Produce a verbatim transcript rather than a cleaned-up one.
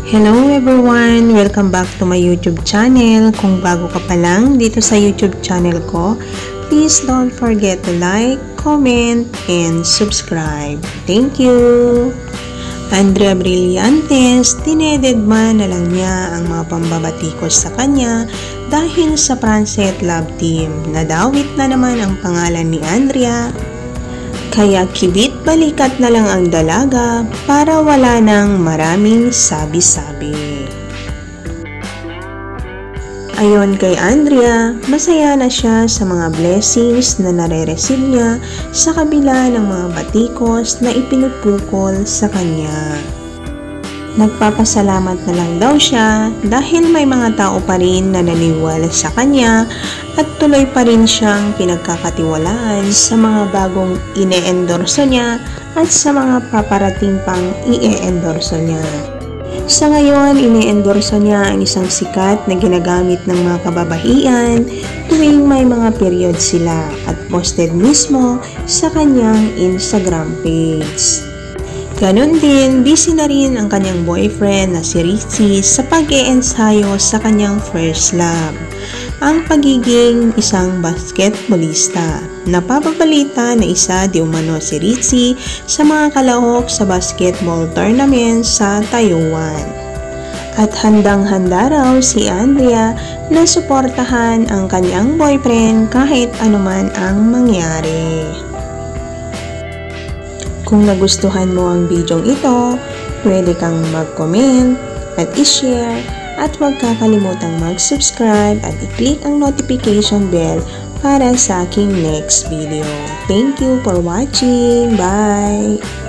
Hello everyone! Welcome back to my YouTube channel. Kung bago ka pa lang dito sa YouTube channel ko, please don't forget to like, comment, and subscribe. Thank you! Andrea Brillantes, dinededma na lang niya ang mga pambabatikos sa kanya dahil sa Pranset Love Team. Nadawit na naman ang pangalan ni Andrea. Kaya kibit balikat na lang ang dalaga para wala nang maraming sabi-sabi. Ayon kay Andrea, masaya na siya sa mga blessings na nare-receive niya sa kabila ng mga batikos na ipinupukol sa kanya. Nagpapasalamat na lang daw siya dahil may mga tao pa rin na naniniwala sa kanya at tuloy pa rin siyang pinagkakatiwalaan sa mga bagong ine-endorso niya at sa mga paparating pang i-endorso niya. Sa ngayon, ine-endorso niya ang isang sikat na ginagamit ng mga kababaihan tuwing may mga period sila at posted mismo sa kanyang Instagram page. Ganon din, busy na rin ang kanyang boyfriend na si Richie sa pag-e-ensayo sa kanyang first love, ang pagiging isang basketballista. Napapabalita na isa di umano si Richie sa mga kalahok sa basketball tournament sa Taiwan. At handang-handa raw si Andrea na suportahan ang kanyang boyfriend kahit anuman ang mangyari. Kung nagustuhan mo ang bidyong ito, pwede kang mag-comment at i-share at huwag kakalimutang mag-subscribe at i-click ang notification bell para sa aking next video. Thank you for watching. Bye!